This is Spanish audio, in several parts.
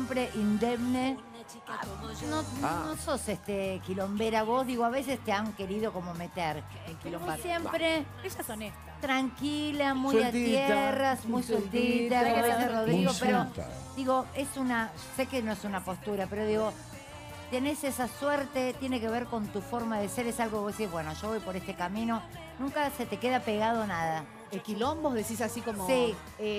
siempre indemne. No sos quilombera vos, digo, a veces te han querido como meter. Pero vos siempre Ella es honesta. tranquila, muy Sueltita, a tierras, muy sueltita, como dice Rodrigo, Muy pero suelta. digo, sé que no es una postura, pero digo, tenés esa suerte, tiene que ver con tu forma de ser, es algo que vos decís, bueno, yo voy por este camino, nunca se te queda pegado nada. El quilombos decís así como... Sí.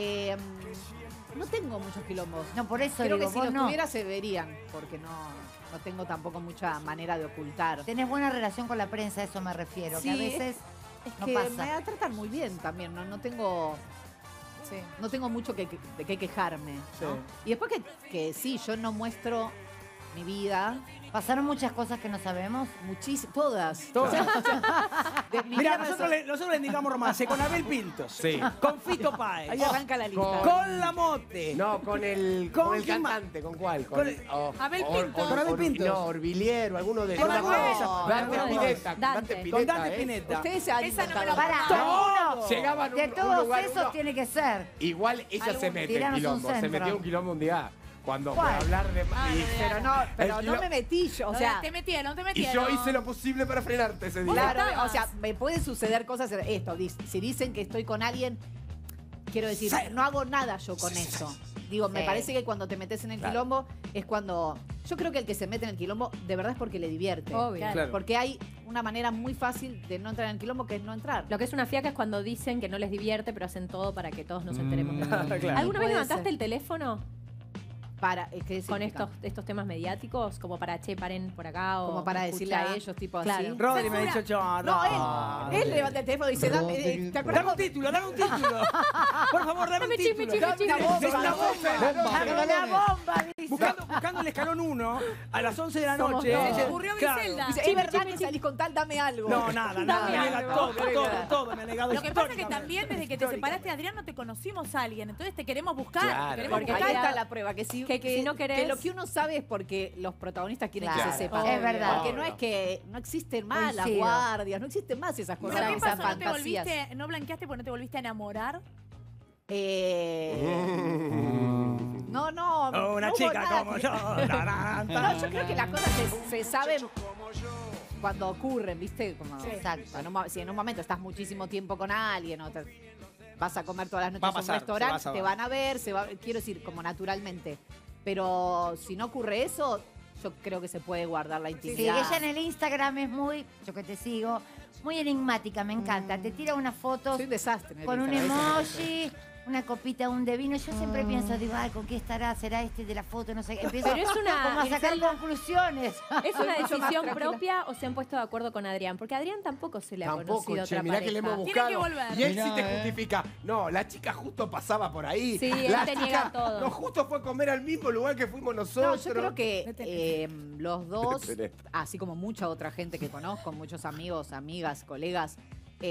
No tengo muchos quilombos. No, por eso Creo digo, que si vos los no. tuviera se verían, porque no tengo tampoco mucha manera de ocultar. Tenés buena relación con la prensa, a eso me refiero, que a Sí, veces Es no que pasa. me tratan muy bien también, no tengo... No tengo mucho de qué quejarme. ¿no? Sí. Y después que sí, yo no muestro mi vida, Pasaron muchas cosas que no sabemos. muchísimas, todas. De mi Mira, vida nosotros le indicamos romance con Abel Pintos. Sí. Con Fito Páez. Ahí arranca la lista. Con Lamote. No, con el ¿quién más? cantante, ¿con cuál? Con el- Abel Pintos. Con Abel Pintos. No, Orviliero, alguno de Con esos. alguno. Dante No, Spinetta, Dante. Dante Con Spinetta, Dante ¿eh? Spinetta. Ustedes se han Esa no me inventado. la Para, ¡Todo! Llegaban de un todos lugar, esos uno- tiene que ser. Igual ella se Algún- mete en tiranos un quilombo. Se centro. metió un quilombo un día. Cuando por ¿Cuál? hablar de... y- Pero El no quilo- me metí yo, o sea... te metieron. Y yo hice lo posible para frenarte ese día. Claro, estabas. o sea, me pueden suceder cosas. Si dicen que estoy con alguien, quiero decir, no hago nada yo con eso. Digo, me Sí. parece que cuando te metes en el quilombo es cuando... Yo creo que el que se mete en el quilombo de verdad es porque le divierte. Obvio. Claro. Porque hay una manera muy fácil de no entrar en el quilombo que es no entrar. Lo que es una fiaca es cuando dicen que no les divierte, pero hacen todo para que todos nos enteremos de todo. Claro. ¿Alguna vez Puede levantaste ser. el teléfono ¿Qué con significa? estos temas mediáticos? Como para, che, paren por acá o... Como para decirle a escuchá? ellos, tipo Claro. así. Rodri me ha dicho yo. No, él levanta el teléfono y dice, dame, ¿te acuerdas? Dame un título, dame un título. Por favor, dame un Dame chisme, título. chisme, Dame chisme. una bomba. Dame una bomba, dice. Buscando el escalón 1 a las 11 de la Somos noche. todos. Dice, Ocurrió claro. Griselda. Dice, Chisme, es verdad chisme, que salís con tal, dame algo. No, nada, nada. Me niega algo. todo me ha negado. Lo que pasa es que históricamente. también desde que te separaste de Adrián no te conocimos a alguien. Entonces te queremos buscar. Claro. Te queremos Porque buscar. ahí Buscar. está la prueba, que si no querés- que lo que uno sabe es porque los protagonistas quieren Claro. que se sepa. Es verdad. Porque no es que no existen más las Coincido. guardias, no existen más esas ¿Pero cosas, qué esas pasó? ¿No te fantasías. volviste, no blanqueaste porque no te volviste a enamorar? No, no. Oh, una no hubo chica nada como que- yo. No, yo creo que las cosas se saben cuando ocurren, ¿viste? Como, Exacto. si en un momento estás muchísimo tiempo con alguien o vas a comer todas las noches Va a en un pasar, se restaurante, va a saber. te van a ver, quiero decir, como naturalmente. Pero si no ocurre eso, yo creo que se puede guardar la Sí, intimidad. ella en el Instagram es muy, yo que te sigo, muy enigmática, me encanta. Te tira unas fotos Soy un desastre. en el con un Instagram, eso. emoji, una copita, un de vino. Yo siempre pienso, digo, ay, ¿con qué estará? ¿Será este de la foto? No sé qué. Empiezo Pero es una- como a sacar Griselda, conclusiones. ¿Es Soy una mucho más decisión tranquila. propia o se han puesto de acuerdo con Adrián? Porque a Adrián tampoco se le ha Tampoco, conocido che, otra mirá pareja. que le hemos Tiene buscado. que volver. Y él Mirá, sí te justifica. No, la chica justo pasaba por ahí. Sí, él la te chica niega todo. no, justo fue a comer al mismo lugar que fuimos No, nosotros. yo creo que los dos, Tenés. así como mucha otra gente que conozco, muchos amigos, amigas, colegas,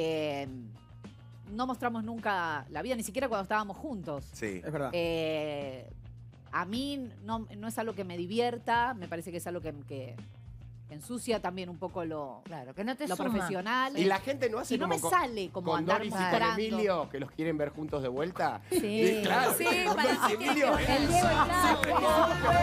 no mostramos nunca la vida, ni siquiera cuando estábamos juntos. Sí. Es verdad. A mí no es algo que me divierta, me parece que es algo que ensucia también un poco lo Claro, que no te lo suma. profesional. Y la gente no hace Y no como me con- sale como con andar Doris y con mostrando. Emilio, que los quieren ver juntos de vuelta. Sí. Y claro, Sí, con para Doris y mí Emilio. tiene que El Diego y Claudio.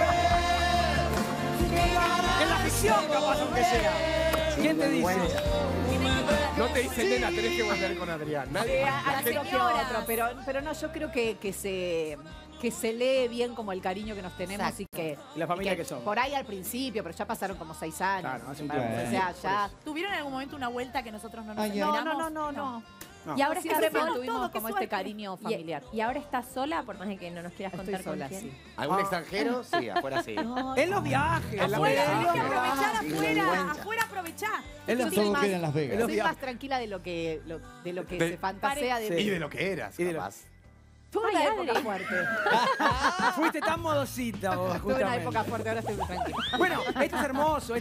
En la ficción, capaz, aunque sea. ¿Quién te dice? No te dice, nena, tenés que volver con Adrián. Nadie. Alguno que señoras. otro, pero no, yo creo que se lee bien como el cariño que nos tenemos Exacto. y que... Y la familia y que somos. Por ahí al principio, pero ya pasaron como 6 años. Claro, hace un Claro, tiempo. o sea, ya... ¿Tuvieron en algún momento una vuelta que nosotros no nos Ay, ay. enteramos? No. No. Y ahora Siempre está sola. mantuvimos todo, qué como suerte. este cariño familiar. Y ahora estás sola, por más de que no nos quieras Estoy contar sola, con quién. sí. ¿Algún extranjero? Sí, afuera sí. En los viajes. En la Afuera, vida. tenés que aprovechar Sí, afuera, vergüenza. afuera aprovechá. En los Yo soy Todo más- queda en Las Vegas. Los Soy viajes. más tranquila de lo que De- se fantasea de Sí. mí. Y de lo que eras, Y de lo- capaz. Tuve Ay, una Adri. época fuerte. Fuiste tan modosita vos, Tuve una justamente. época fuerte, ahora estoy muy tranquila. Bueno, esto es hermoso,